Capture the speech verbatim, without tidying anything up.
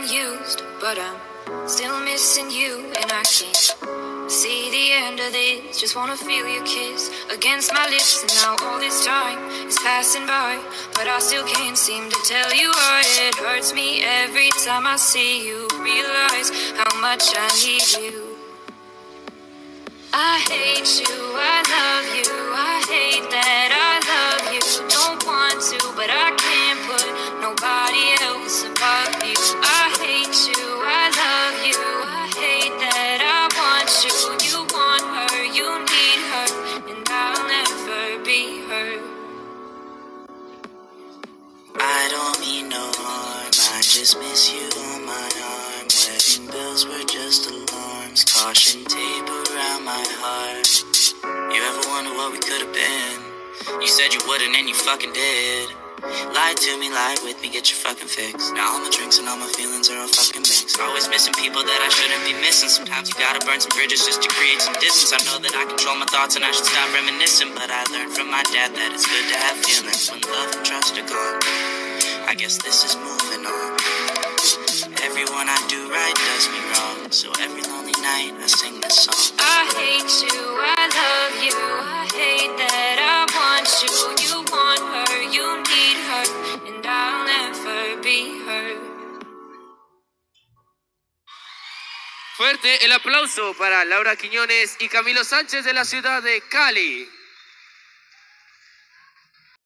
been used, but I'm still missing you, and I can't see the end of this. Just wanna feel your kiss against my lips, and now all this time is passing by, but I still can't seem to tell you why. It hurts me every time I see you, realize how much I need you. I hate you, I love you, I hate that I love you. Don't want to, but I can't put nobody else above you. I hate you, I love you, I hate that I want you. You want her, you need her, and I'll never be her. I don't mean no harm, I just miss you on my arm. Wedding bells were just alarms, caution tape around my heart. You ever wonder what we could have been? You said you wouldn't and you fucking did. Lie to me, lie with me, get your fucking fix. Now all my drinks and all my feelings are all fucking mixed. Always missing people that I shouldn't be missing. Sometimes you gotta burn some bridges just to create some distance. I know that I control my thoughts and I should stop reminiscing, but I learned from my dad that it's good to have feelings when love and trust are gone. I guess this is moving on. Everyone I do right does me wrong, so every lonely night I sing this song. I hate you, I love you, I hate that I want you. You want her, you need her, and I'll never be her. Fuerte el aplauso para Laura Quiñones y Camilo Sánchez de la ciudad de Cali.